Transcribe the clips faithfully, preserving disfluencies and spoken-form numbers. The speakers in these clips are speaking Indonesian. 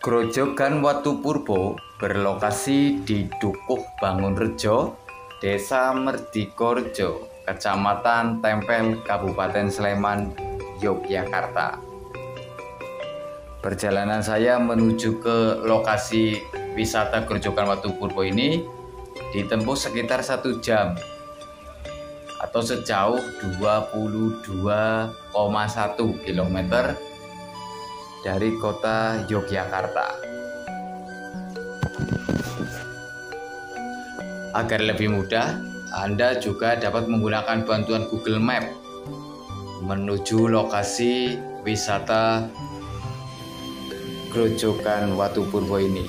Grojogan Watupurbo berlokasi di Dukuh Bangunrejo, Desa Merdikorejo, Kecamatan Tempel, Kabupaten Sleman, Yogyakarta. Perjalanan saya menuju ke lokasi wisata Grojogan Watupurbo ini ditempuh sekitar satu jam atau sejauh dua puluh dua koma satu kilometer dari kota Yogyakarta. Agar lebih mudah, Anda juga dapat menggunakan bantuan Google Map menuju lokasi wisata Grojogan Watupurbo ini.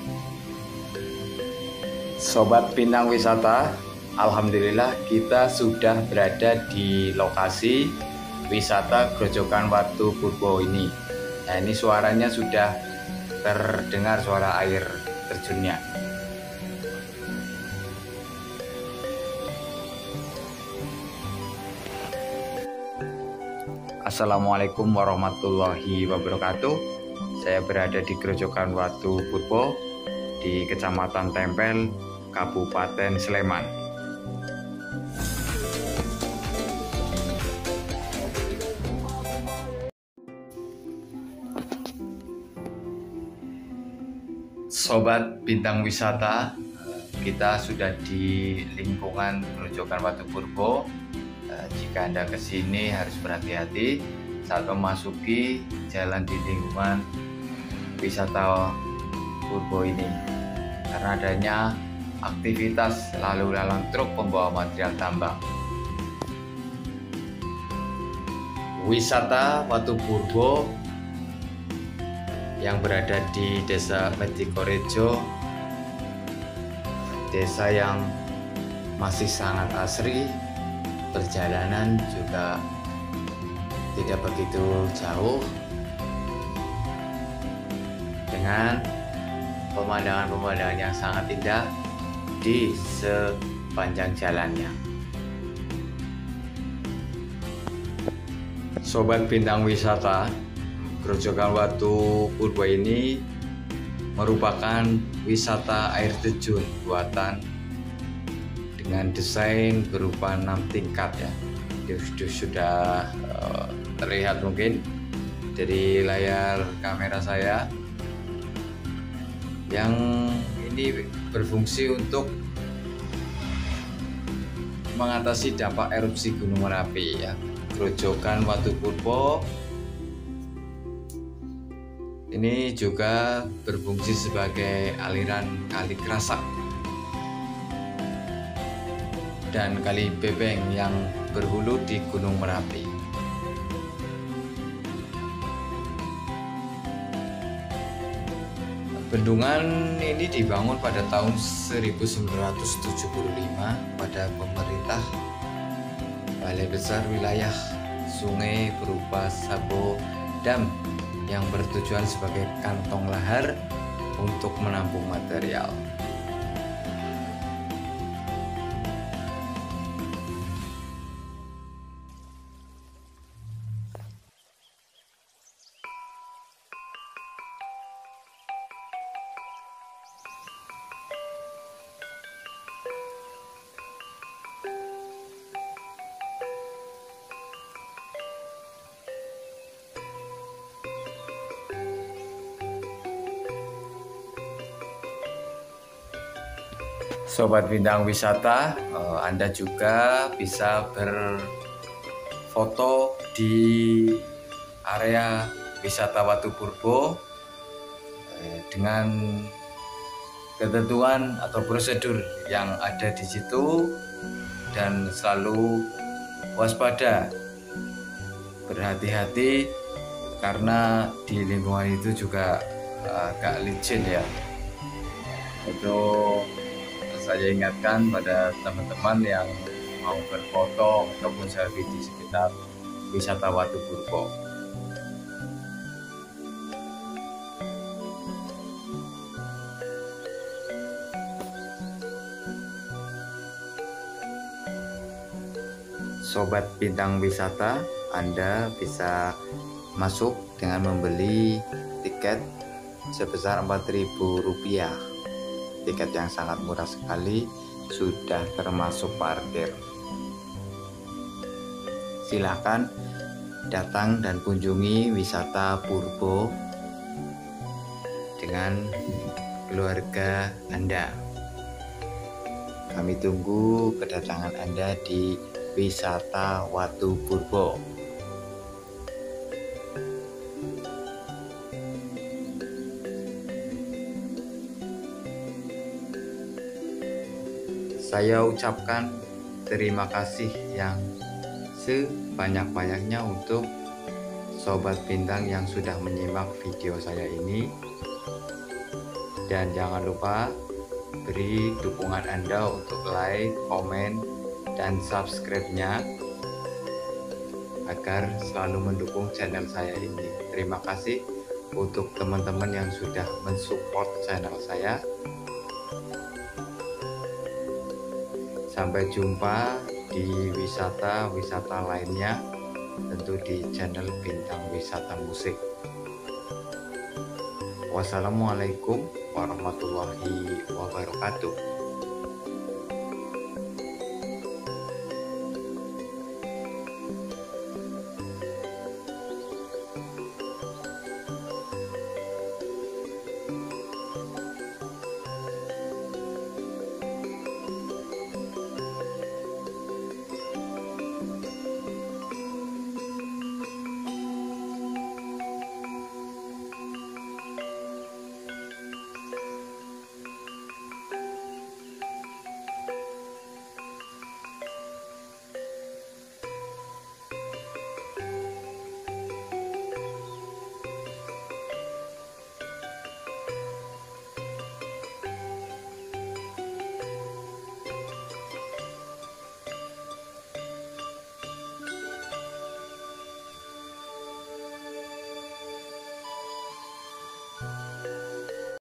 Sobat Bintang Wisata, alhamdulillah kita sudah berada di lokasi wisata Grojogan Watupurbo ini. Nah, ini suaranya sudah terdengar, suara air terjunnya. Assalamualaikum warahmatullahi wabarakatuh. Saya berada di Grojogan Watupurbo di Kecamatan Tempel, Kabupaten Sleman. Sobat Bintang Wisata, kita sudah di lingkungan Grojogan Watupurbo. Jika Anda ke sini harus berhati-hati saat memasuki jalan di lingkungan wisata Purbo ini, karena adanya aktivitas lalu lalang truk pembawa material tambang. Wisata Watupurbo yang berada di Desa Merdikorejo, desa yang masih sangat asri, perjalanan juga tidak begitu jauh, dengan pemandangan-pemandangan yang sangat indah di sepanjang jalannya. Sobat Bintang Wisata, Grojogan Watupurbo ini merupakan wisata air terjun buatan dengan desain berupa enam tingkat ya. Itu sudah uh, terlihat mungkin dari layar kamera saya, yang ini berfungsi untuk mengatasi dampak erupsi Gunung Merapi ya. Grojogan Watupurbo ini juga berfungsi sebagai aliran Kali Kerasak dan Kali Bebeng yang berhulu di Gunung Merapi. Bendungan ini dibangun pada tahun seribu sembilan ratus tujuh puluh lima pada pemerintah Balai Besar Wilayah Sungai berupa Sabo Dam yang bertujuan sebagai kantong lahar untuk menampung material. Sobat Bintang Wisata, Anda juga bisa berfoto di area wisata Watupurbo dengan ketentuan atau prosedur yang ada di situ, dan selalu waspada, berhati-hati karena di lingkungan itu juga agak licin ya. Itu saya ingatkan pada teman-teman yang mau berfoto ataupun selfie di sekitar wisata Watupurbo. Sobat Bintang Wisata, Anda bisa masuk dengan membeli tiket sebesar empat ribu rupiah. Tiket yang sangat murah sekali, sudah termasuk parkir. Silahkan datang dan kunjungi wisata Purbo dengan keluarga Anda. Kami tunggu kedatangan Anda di wisata Watu Purbo. Saya ucapkan terima kasih yang sebanyak-banyaknya untuk Sobat Bintang yang sudah menyimak video saya ini. Dan jangan lupa beri dukungan Anda untuk like, komen, dan subscribe-nya agar selalu mendukung channel saya ini. Terima kasih untuk teman-teman yang sudah mensupport channel saya. Sampai jumpa di wisata-wisata lainnya, tentu di channel Bintang Wisata Musik. Wassalamualaikum warahmatullahi wabarakatuh.